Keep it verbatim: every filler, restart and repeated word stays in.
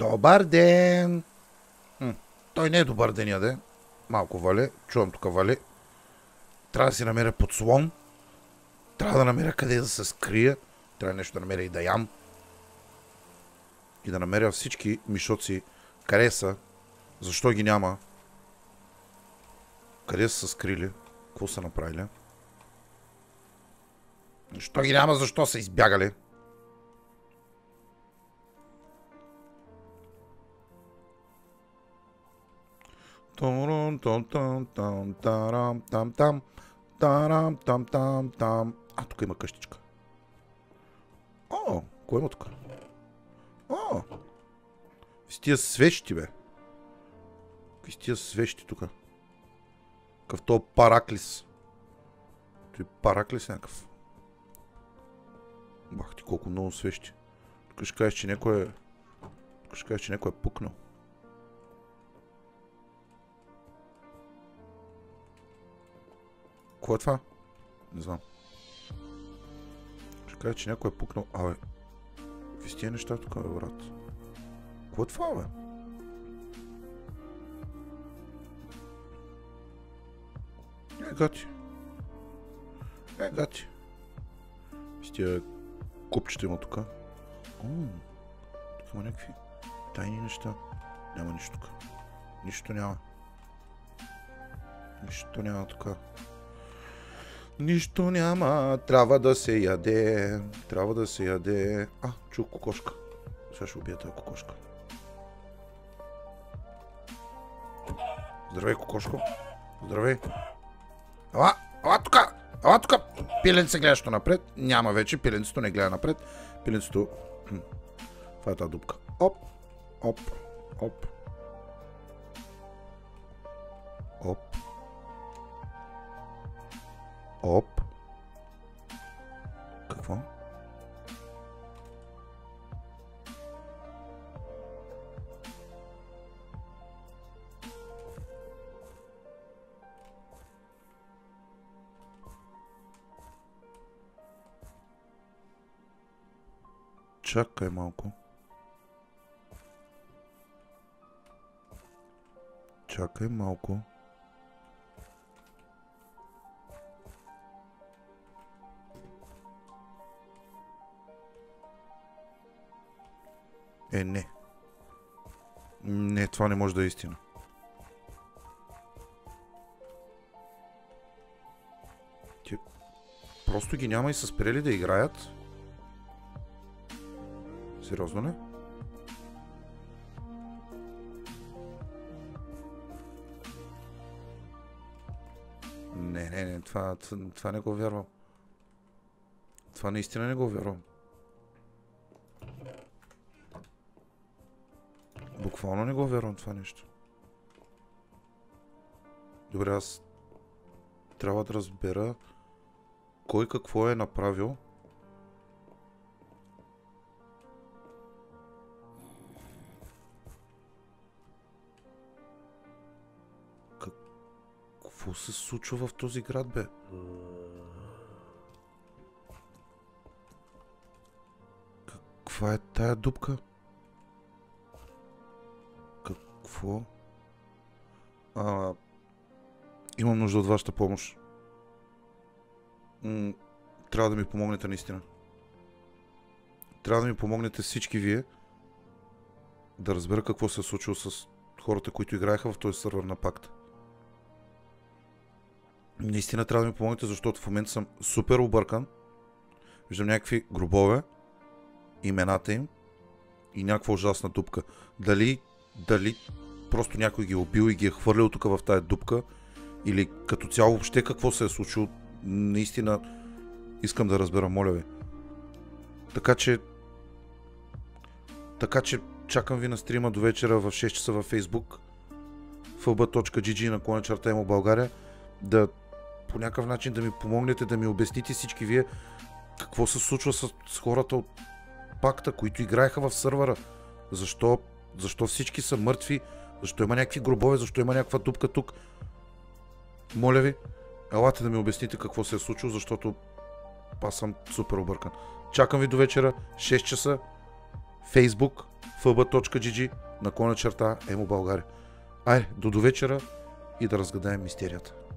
Добър ден! М, той не е добър ден, яде. Малко вали. Чувам тук вали. Трябва да си намеря подслон. Трябва да намеря къде да се скрия. Трябва нещо да намеря и да ям. И да намеря всички мишоци. Къде са? Защо ги няма? Къде са се скрили? Какво са направили? Защо ги няма? Защо са избягали? Там там там там там там там там там там там. А, тук има къщичка. О, кой има тук? О, с тия свещи, бе. Какви с тия свещи тук? Какъв то параклис. Той параклис някакъв. Бах ти колко много свещи. Тук ще кажеш, че някой е... Тук ще кажеш, че някой е пукнал. Какво е това? Не знам. Ще кажа, че някой е пукнал. Абе, какви с тия неща тук, бе, брат? Какво е това, бе? Е, гати. Е, гати. С тия купчета има тук. О, тук има някакви тайни неща. Няма нищо тук. Нищо няма. Нищо няма тук. Нищо няма, трябва да се яде, трябва да се яде. А, чух кокошка. Сега ще убия тази кокошка. Здравей, кокошко. Здравей. Ала, ала тука, ала тука. Пиленце гледаш напред. Няма вече, пиленцето не гледа напред. Пиленцето... Това е тази дупка. Оп, оп, оп. Оп. Оп. Какво? Чакай малко. Чакай малко. Е, не. Не, това не може да е истина. Ти... Просто ги няма и са спрели да играят. Сериозно не? Не, не, не, това, това, това не го вярвам. Това наистина не го вярвам. Буквално не го вярвам това нещо. Добре, аз трябва да разбера кой какво е направил. Какво се случва в този град, бе? Каква е тая дупка? Какво? А, имам нужда от вашата помощ. М- трябва да ми помогнете наистина. Трябва да ми помогнете всички вие да разбера какво се е случило с хората, които играеха в този сървър на пакта. Наистина трябва да ми помогнете, защото в момента съм супер объркан. Виждам някакви гробове, имената им и някаква ужасна дупка. Дали, дали просто някой ги е убил и ги е хвърлил тук в тая дупка, или като цяло въобще какво се е случило, наистина искам да разбера, моля ви. Така че така че чакам ви на стрима до вечера в шест часа във Facebook еф би точка джи джи наклонена черта емо България, да по някакъв начин да ми помогнете, да ми обясните всички вие какво се случва с, с хората от пакта, които играеха в сървъра. Защо, защо всички са мъртви, защо има някакви гробове, защо има някаква дупка тук. Моля ви, елате да ми обясните какво се е случило, защото аз съм супер объркан. Чакам ви до вечера, шест часа, Facebook, fb.gg наклона черта емо България. Айде, до довечера и да разгадаем мистерията.